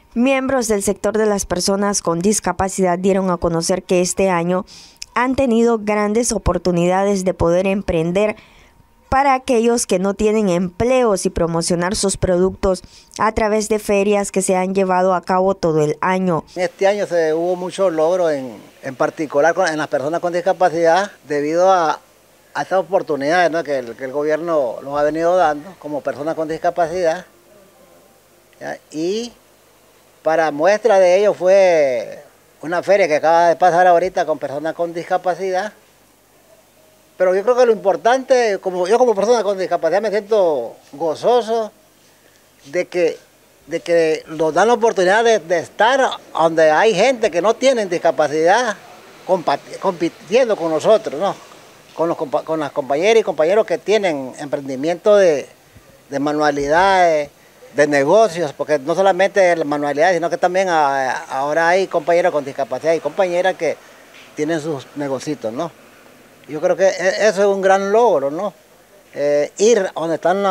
Miembros del sector de las personas con discapacidad dieron a conocer que este año han tenido grandes oportunidades de poder emprender para aquellos que no tienen empleos y promocionar sus productos a través de ferias que se han llevado a cabo todo el año. Este año hubo muchos logros, en particular en las personas con discapacidad, debido a estas oportunidades, ¿no?, que el gobierno nos ha venido dando como personas con discapacidad, ¿ya? Y para muestra de ello fue una feria que acaba de pasar ahorita con personas con discapacidad. Pero yo creo que lo importante, yo como persona con discapacidad me siento gozoso de que nos dan la oportunidad de estar donde hay gente que no tiene discapacidad compitiendo con nosotros, ¿no? Con las compañeras y compañeros que tienen emprendimiento de manualidades, de negocios, porque no solamente las manualidades, sino que también ahora hay compañeros con discapacidad y compañeras que tienen sus negocios, ¿no? Yo creo que eso es un gran logro, ¿no? Ir donde están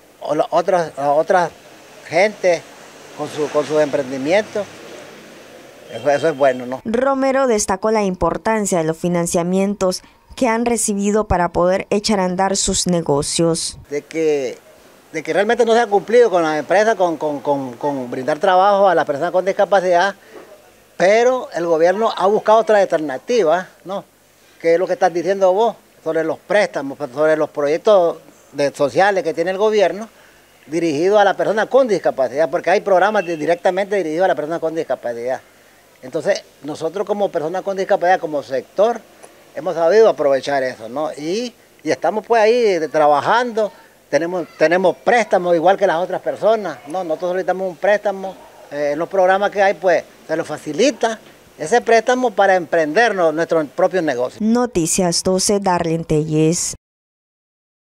otras gente con su emprendimiento, eso es bueno, ¿no? Romero destacó la importancia de los financiamientos que han recibido para poder echar a andar sus negocios. De que realmente no se ha cumplido con la empresa, con brindar trabajo a las personas con discapacidad, pero el gobierno ha buscado otra alternativa, ¿no? Que es lo que estás diciendo vos, sobre los préstamos, sobre los proyectos sociales que tiene el gobierno, dirigidos a las personas con discapacidad, porque hay programas directamente dirigidos a las personas con discapacidad. Entonces, nosotros como personas con discapacidad, como sector, hemos sabido aprovechar eso, ¿no? Y estamos pues ahí trabajando. Tenemos préstamos igual que las otras personas, ¿no? Nosotros solicitamos un préstamo, en los programas que hay pues se nos facilita ese préstamo para emprender nuestros propios negocios. Noticias 12, Darlene Telles.